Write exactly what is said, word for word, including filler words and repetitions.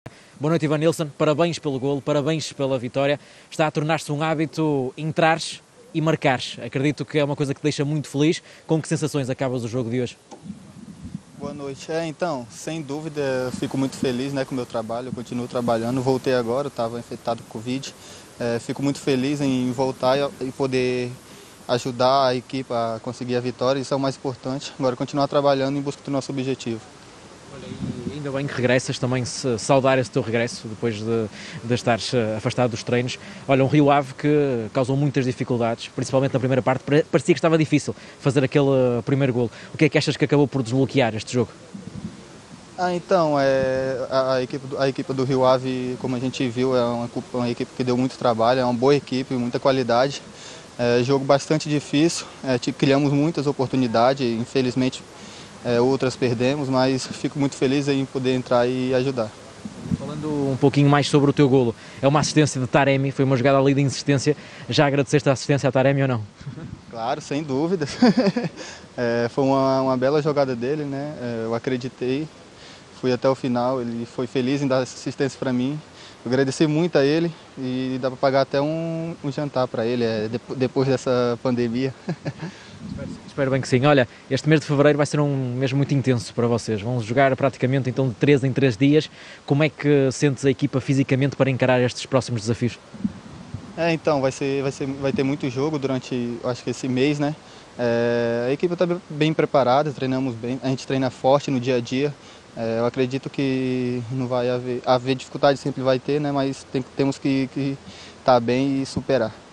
Boa noite, Ivanilson. Parabéns pelo golo, parabéns pela vitória. Está a tornar-se um hábito entrares e marcares. Acredito que é uma coisa que te deixa muito feliz. Com que sensações acabas o jogo de hoje? Boa noite. É, então, sem dúvida, eu fico muito feliz, né, com o meu trabalho. Eu continuo trabalhando. Voltei agora, estava infectado com Covid. É, fico muito feliz em voltar e poder ajudar a equipe a conseguir a vitória. Isso é o mais importante. Agora, continuar trabalhando em busca do nosso objetivo. Olha, e ainda bem que regressas, também se saudar esse teu regresso depois de, de estares afastado dos treinos. Olha, um Rio Ave que causou muitas dificuldades, principalmente na primeira parte, parecia que estava difícil fazer aquele primeiro golo. O que é que achas que acabou por desbloquear este jogo? Ah, então, é, a, a, equipe, a equipe do Rio Ave, como a gente viu, é uma, uma equipe que deu muito trabalho, é uma boa equipe, muita qualidade. É, jogo bastante difícil, é, criamos muitas oportunidades, infelizmente é, outras perdemos, mas fico muito feliz em poder entrar e ajudar. Falando um pouquinho mais sobre o teu golo, é uma assistência de Taremi, foi uma jogada ali de insistência. Já agradeceste a assistência a Taremi ou não? Claro, sem dúvida. É, foi uma, uma bela jogada dele, né? É, eu acreditei, fui até o final, ele foi feliz em dar essa assistência para mim. Eu agradeci muito a ele e dá para pagar até um, um jantar para ele, é, depois dessa pandemia. Espero, espero bem que sim. Olha, este mês de fevereiro vai ser um mês muito intenso para vocês. Vão jogar praticamente então de três em três dias. Como é que sentes a equipa fisicamente para encarar estes próximos desafios? É, então, vai, ser, vai, ser, vai ter muito jogo durante, acho que esse mês, né? É, a equipe está bem preparada, treinamos bem, a gente treina forte no dia a dia. É, eu acredito que não vai haver, haver dificuldade, sempre vai ter, né? Mas tem, temos que estar bem e superar.